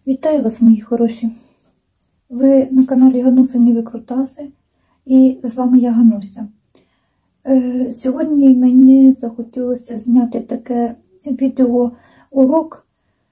Вітаю вас, мої хороші! Ви на каналі Ганусині Викрутаси, і з вами я, Гануся. Сьогодні мені захотілося зняти таке відеоурок,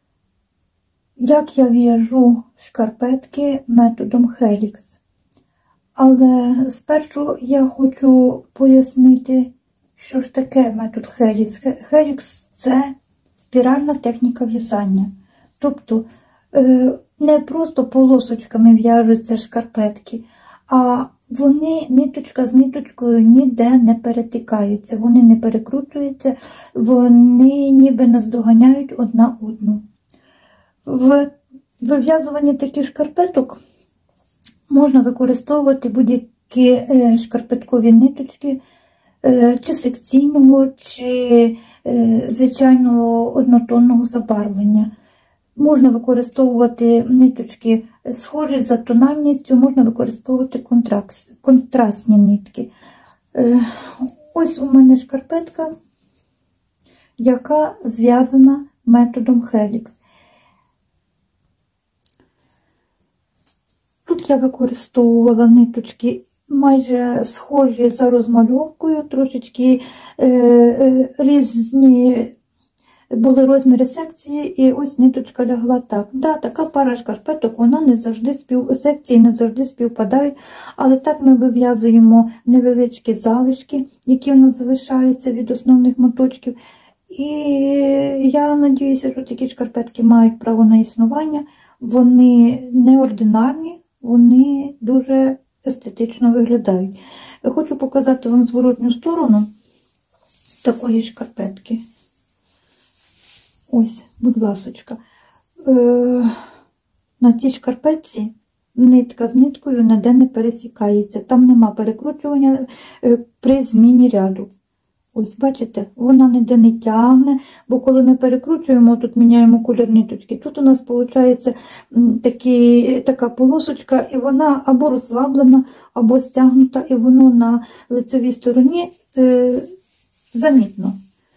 як я в'яжу шкарпетки методом Helix. Але спершу я хочу пояснити, що ж таке метод Helix. Helix – це спіральна техніка в'язання. Тобто, не просто полосочками в'яжуться шкарпетки, а вони ниточка з ниточкою ніде не перетикаються, вони не перекручуються, вони ніби наздоганяють одна одну. В вив'язуванні таких шкарпеток можна використовувати будь-які шкарпеткові ниточки, чи секційного, чи звичайного однотонного забарвлення. Можна використовувати ниточки схожі за тональністю, можна використовувати контрастні нитки. Ось у мене шкарпетка, яка зв'язана методом Helix. Тут я використовувала ниточки майже схожі за розмальовкою, трошечки різні були розміри секції, і ось ниточка лягла так. Да, така пара шкарпеток, вона не завжди секції не завжди співпадають, але так ми вив'язуємо невеличкі залишки, які в нас залишаються від основних моточків. І я сподіваюся, що такі шкарпетки мають право на існування. Вони неординарні, вони дуже естетично виглядають. Хочу показати вам зворотню сторону такої шкарпетки. Ось, будь ласочка. На цій шкарпетці нитка з ниткою ніде не пересікається. Там нема перекручування при зміні ряду. Ось, бачите, вона ніде не тягне, бо коли ми перекручуємо, тут міняємо колір ниточки, тут у нас виходить така полосочка, і вона або розслаблена, або стягнута, і воно на лицевій стороні замітно.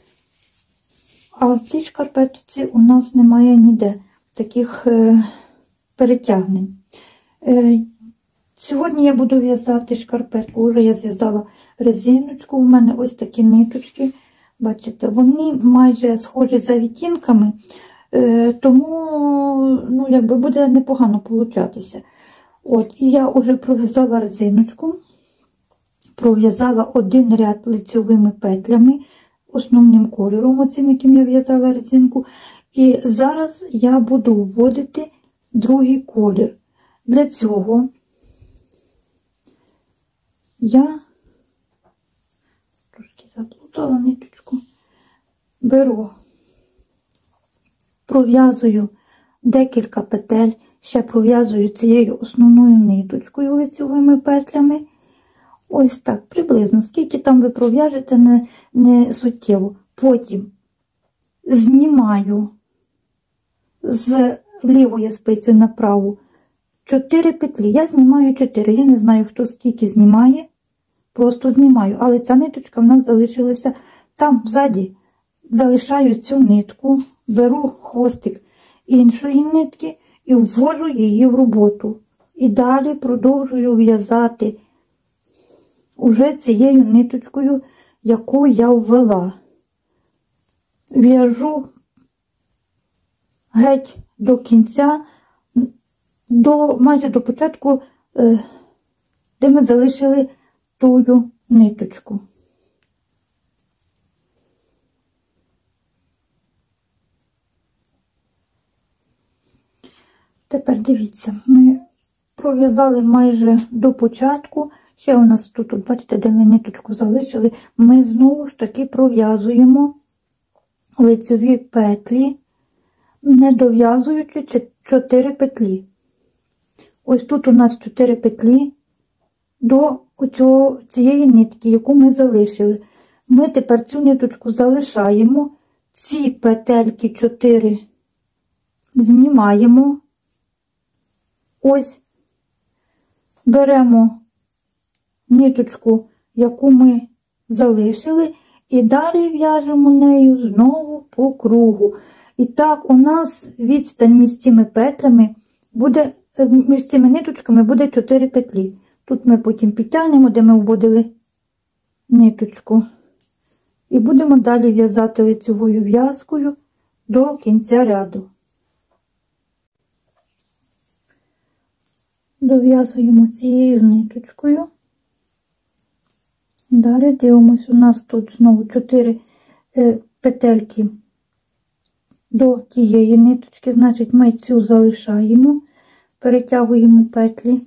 А в цій шкарпетці у нас немає ніде таких перетягнень. Сьогодні я буду в'язати шкарпетку, вже я зв'язала резиночку, у мене ось такі ниточки, бачите, вони майже схожі за відтінками, тому буде непогано получатися. От, і я вже пров'язала резиночку, пров'язала один ряд лицьовими петлями, основним кольором, оцим, яким я в'язала резинку. І зараз я буду вводити другий колір. Для цього я трошки заплутала ниточку, беру, пров'язую декілька петель, ще пров'язую цією основною ниточкою лицьовими петлями. Ось так, приблизно, скільки там ви пров'яжете, не суттєво. Потім знімаю з лівої спиці на праву 4 петлі. Я знімаю 4, я не знаю, хто скільки знімає, просто знімаю. Але ця ниточка в нас залишилася там ззаді. Залишаю цю нитку, беру хвостик іншої нитки і ввожу її в роботу. І далі продовжую в'язати уже цією ниточкою, яку я ввела. В'яжу геть до кінця, майже до початку, де ми залишили тую ниточку. Тепер дивіться, ми пров'язали майже до початку. Ще у нас тут, бачите, де ми ниточку залишили, ми знову ж таки пров'язуємо лицьові петлі, не дов'язуючи 4 петлі. Ось тут у нас 4 петлі до цієї нитки, яку ми залишили. Ми тепер цю ниточку залишаємо, ці петельки 4 знімаємо, ось беремо ниточку, яку ми залишили, і далі в'яжемо нею знову по кругу. І так у нас відстань між цими петлями буде, між цими ниточками буде 4 петлі. Тут ми потім підтягнемо, де ми вводили ниточку. І будемо далі в'язати лицевою в'язкою до кінця ряду. Дов'язуємо цією ниточкою. Далі дивимось, у нас тут знову 4 петельки до тієї ниточки, значить ми цю залишаємо, перетягуємо петлі,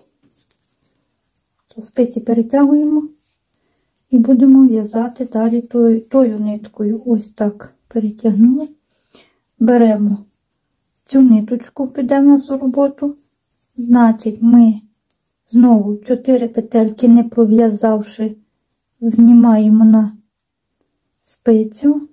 спиці перетягуємо і будемо в'язати далі тою ниткою. Ось так перетягнули. Беремо цю ниточку, піде в нас у роботу, значить ми знову 4 петельки, не пров'язавши, знімаємо на спицю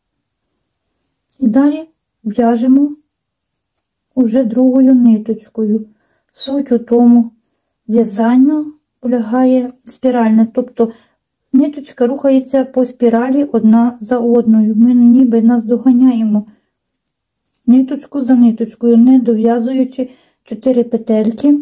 і далі в'яжемо уже другою ниточкою. Суть у тому, в'язанню полягає спіральне, тобто ниточка рухається по спіралі одна за одною. Ми ніби наздоганяємо ниточку за ниточкою, не дов'язуючи 4 петельки.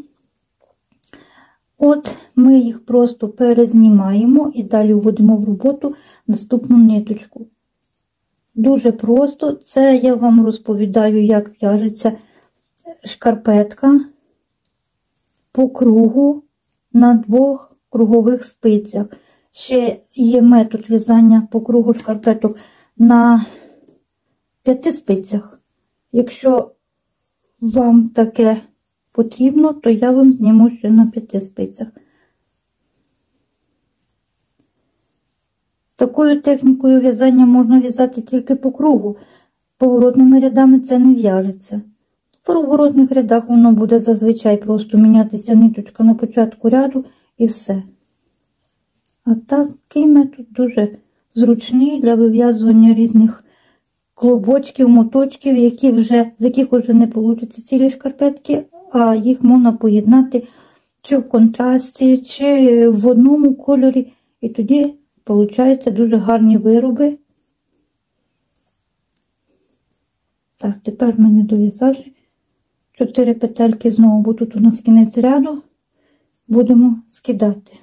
От ми їх просто перезнімаємо і далі вводимо в роботу наступну ниточку. Дуже просто, це я вам розповідаю, як в'яжеться шкарпетка по кругу на 2 кругових спицях. Ще є метод в'язання по кругу шкарпеток на 5 спицях. Якщо вам таке потрібно, то я вам зніму ще на 5 спицях. Такою технікою в'язання можна в'язати тільки по кругу. Поворотними рядами це не в'яжеться. В поворотних рядах воно буде зазвичай просто мінятися ниточка на початку ряду і все. А такий метод дуже зручний для вив'язування різних клубочків, моточків, з яких вже не вийде цілі шкарпетки, а їх можна поєднати чи в контрасті, чи в одному кольорі. І тоді получаються дуже гарні вироби. Так, тепер в мене дов'язавши 4 петельки знову, бо тут у нас кінець ряду, будемо скидати.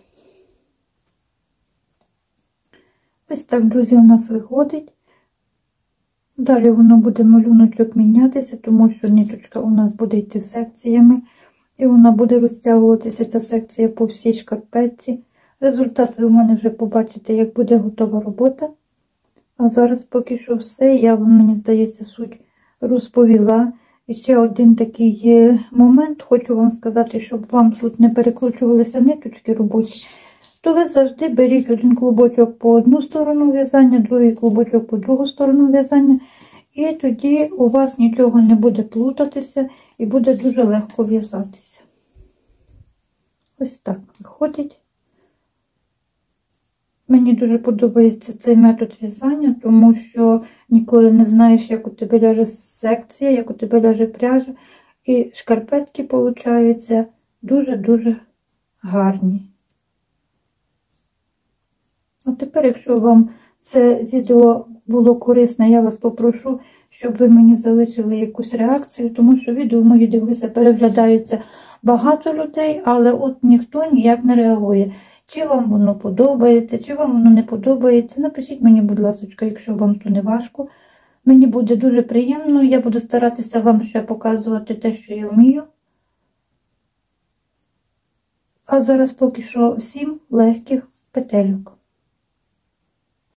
Ось так, друзі, у нас виходить. Далі воно буде малюночок мінятися, тому що ниточка у нас буде йти секціями. І вона буде розтягуватися, ця секція, по всій шкарпетці. Результат ви в мене вже побачите, як буде готова робота. А зараз поки що все. Я вам, мені здається, суть розповіла. І ще один такий момент. Хочу вам сказати, щоб вам тут не перекручувалися ниточки робочі. То ви завжди беріть один клубочок по одну сторону в'язання, другий клубочок по другу сторону в'язання. І тоді у вас нічого не буде плутатися і буде дуже легко в'язатися. Ось так виходить. Мені дуже подобається цей метод в'язання, тому що ніколи не знаєш, як у тебе ляже секція, як у тебе ляже пряжа. І шкарпетки получаються дуже-дуже гарні. А тепер, якщо вам це відео було корисне, я вас попрошу, щоб ви мені залишили якусь реакцію, тому що відео мої, дивлюся, переглядаються багато людей, але от ніхто ніяк не реагує. Чи вам воно подобається, чи вам воно не подобається. Напишіть мені, будь ласка, якщо вам то не важко. Мені буде дуже приємно, я буду старатися вам ще показувати те, що я вмію. А зараз поки що всім легких петельок.